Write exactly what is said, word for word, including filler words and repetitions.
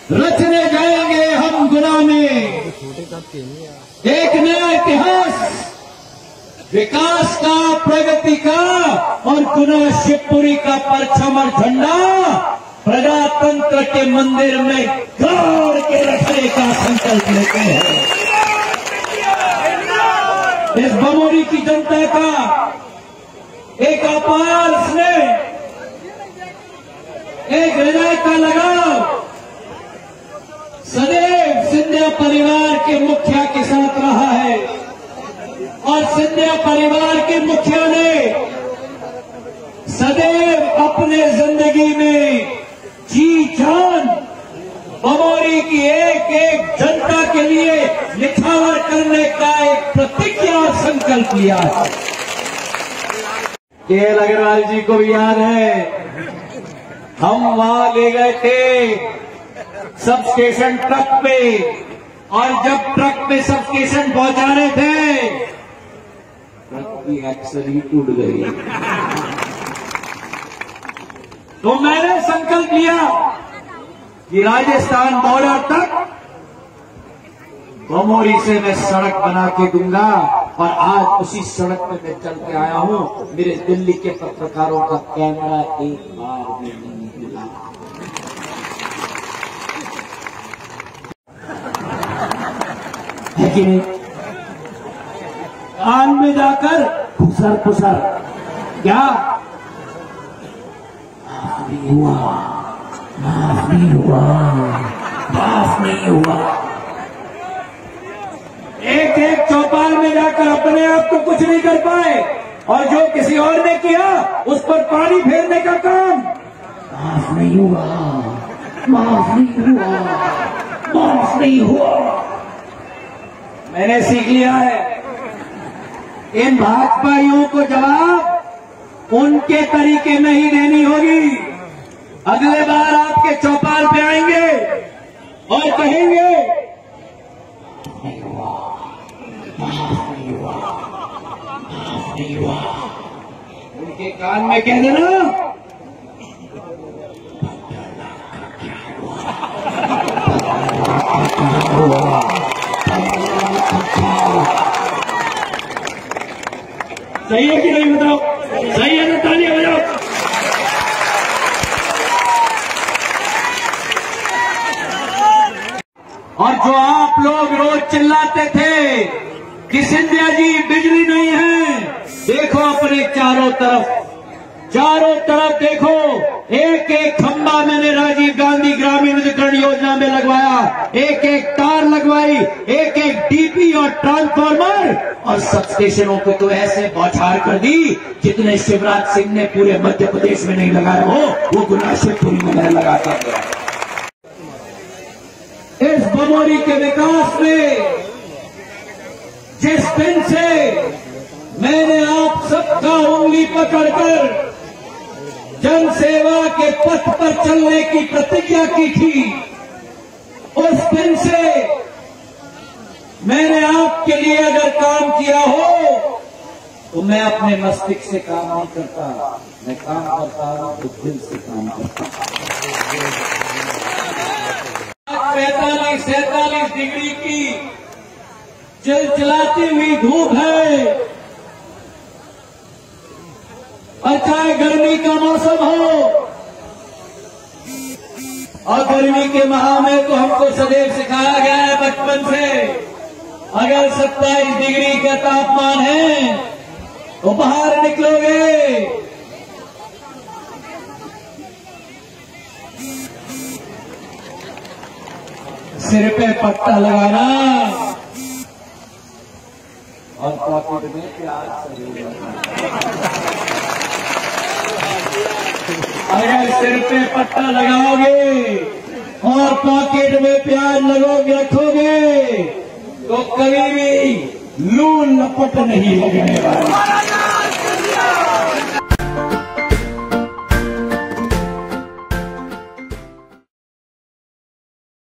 रचने जाएंगे हम गुनाह में एक नया इतिहास, विकास का, प्रगति का और गुनाह शिवपुरी का परचम और झंडा प्रजातंत्र के मंदिर में गाड़ के रखने का संकल्प लेते हैं। इस बमोरी की जनता का एक अपार स्नेह, एक हृदय का लगाव सदैव सिंधिया परिवार के मुखिया के साथ रहा है और सिंधिया परिवार के मुखिया ने सदैव अपने जिंदगी में जी जान बमोरी की एक एक जनता के लिए निछावर करने का एक प्रतिज्ञा और संकल्प लिया है। के एल अग्रवाल जी को भी याद है, हम वहां ले गए थे सब स्टेशन ट्रक पे, और जब ट्रक पे सब स्टेशन पहुंचा रहे थे ट्रक की एक्सल ही टूट गई। तो मैंने संकल्प लिया कि राजस्थान बॉर्डर तक बमोरी से मैं सड़क बना के दूंगा, और आज उसी सड़क पे मैं चल के आया हूं। मेरे दिल्ली के पत्रकारों का कैमरा एक बार भी नहीं मिला। लेकिन कान में जाकर फुसर फुसर क्या माफ नहीं हुआ, माफ नहीं हुआ, माफ नहीं हुआ। एक एक चौपाल में जाकर अपने आप को कुछ नहीं कर पाए, और जो किसी और ने किया उस पर पानी फेरने का काम, माफ नहीं हुआ, माफ नहीं हुआ, माफ नहीं हुआ। मैंने सीख लिया है, इन भाजपाइयों को जवाब उनके तरीके में ही देनी होगी। अगले बार आपके चौपाल पे आएंगे और कहेंगे नहीं हुआ, माफ नहीं हुआ, माफ नहीं हुआ। उनके कान में कह देना सही है कि नहीं, बताओ सही है ना? तालियां बजाओ। और जो आप लोग रोज चिल्लाते थे कि सिंधिया जी बिजली नहीं है, देखो अपने चारों तरफ, चारों तरफ देखो, एक एक खंबा मैंने राजीव गांधी ग्रामीण विद्युतीकरण योजना में लगवाया, एक एक तार लगवाई, एक एक डीपी और ट्रांसफार्मर, और सब स्टेशनों पे तो ऐसे बौछार कर दी जितने शिवराज सिंह ने पूरे मध्य प्रदेश में नहीं लगाया हो, वो गुना शिवपुरी में नहीं लगाता था। इस बमोरी के विकास में जिस दिन से मैंने आप सबका उंगली पकड़कर जन सेवा के पथ पर चलने की प्रतिज्ञा की थी, उस दिन से मैंने आपके लिए अगर काम किया हो तो मैं अपने मस्तिष्क से काम नहीं करता, मैं काम करता हूं तो दिल से काम करता हूं। पैंतालीस सैंतालीस डिग्री की चिलचिलाती हुई धूप है, और चाहे गर्मी का मौसम हो, और गर्मी के माह में तो हमको सदैव सिखाया गया है बचपन से, अगर सत्ताईस डिग्री का तापमान है तो बाहर निकलोगे, सिर पे पट्टा लगाना और पॉकेट में प्याज सही। अगर सिर पे पट्टा लगाओगे और पॉकेट में प्याज लगोगे रखोगे तो कभी भी लू लपट नहीं लगने वाला।